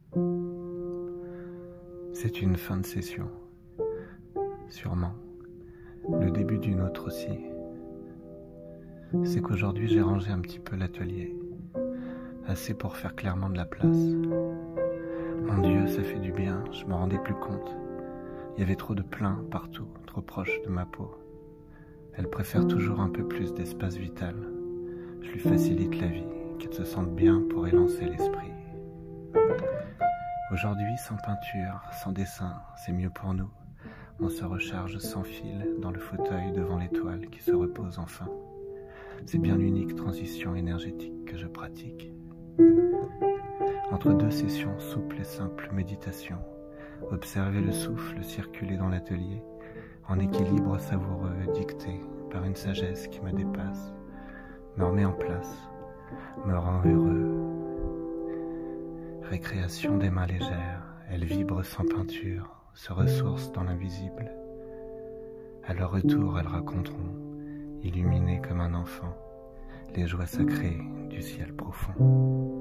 C'est une fin de session, sûrement, le début d'une autre aussi. C'est qu'aujourd'hui j'ai rangé un petit peu l'atelier, assez pour faire clairement de la place. Mon Dieu, ça fait du bien, je m'en rendais plus compte. Il y avait trop de plein partout, trop proche de ma peau. Elle préfère toujours un peu plus d'espace vital. Je lui facilite la vie, qu'elle se sente bien pour élancer l'esprit. Aujourd'hui, sans peinture, sans dessin, c'est mieux pour nous. On se recharge sans fil dans le fauteuil devant l'étoile qui se repose enfin. C'est bien l'unique transition énergétique que je pratique. Entre deux sessions souples et simples méditation, observer le souffle circuler dans l'atelier, en équilibre savoureux dicté par une sagesse qui me dépasse, me remet en place, me rend heureux. Récréation des mains légères, elles vibrent sans peinture, se ressourcent dans l'invisible. À leur retour, elles raconteront, illuminées comme un enfant, les joies sacrées du ciel profond.